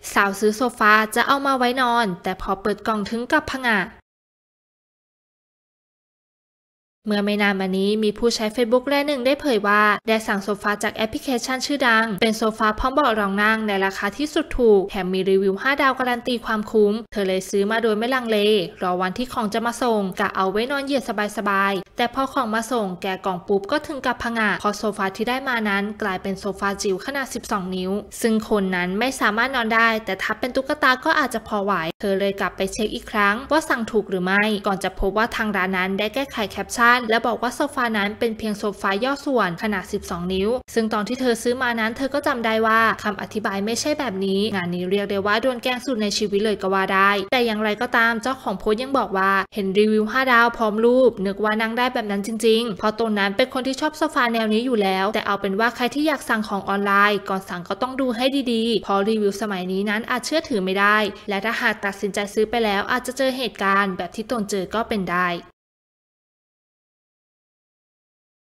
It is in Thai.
สาวซื้อโซฟาจะเอามาไว้นอนแต่พอเปิดกล่องถึงกับผงะเมื่อไม่นานมานี้มีผู้ใช้ Facebook รายหนึ่งได้เผยว่าได้สั่งโซฟาจากแอปพลิเคชันชื่อดังเป็นโซฟาพร้อมเบาะรองนั่งในราคาที่สุดถูกแถมมีรีวิว5 ดาวการันตีความคุ้มเธอเลยซื้อมาโดยไม่ลังเลรอวันที่ของจะมาส่งกะเอาไว้นอนเหยียดสบายๆแต่พอของมาส่งแกะกล่องปุ๊บก็ถึงกับผงะเพราะโซฟาที่ได้มานั้นกลายเป็นโซฟาจิ๋วขนาด12 นิ้วซึ่งคนนั้นไม่สามารถนอนได้แต่ถ้าเป็นตุ๊กตาก็อาจจะพอไหวเธอเลยกลับไปเช็คอีกครั้งว่าสั่งถูกหรือไม่ก่อนจะพบว่าทางร้านนั้นได้แก้ไขแคปชั่นและบอกว่าโซฟานั้นเป็นเพียงโซฟาย่อส่วนขนาด12 นิ้วซึ่งตอนที่เธอซื้อมานั้นเธอก็จำได้ว่าคำอธิบายไม่ใช่แบบนี้งานนี้เรียกได้ว่าโดนแกล้งสุดในชีวิตเลยก็ว่าได้แต่อย่างไรก็ตามเจ้าของโพสต์ยังบอกว่าเห็นรีวิว5 ดาวพร้อมรูปนึกว่านั่งได้แบบนั้นจริงๆเพราะตนนั้นเป็นคนที่ชอบโซฟาแนวนี้อยู่แล้วแต่เอาเป็นว่าใครที่อยากสั่งของออนไลน์ก่อนสั่งก็ต้องดูให้ดีๆเพราะรีวิวสมัยนี้นั้นอาจเชื่อถือไม่ได้และถ้าหากตัดสินใจซื้อไปแล้วอาจจะเจอเหตุการณ์แบบที่ตนเจอก็เป็นได้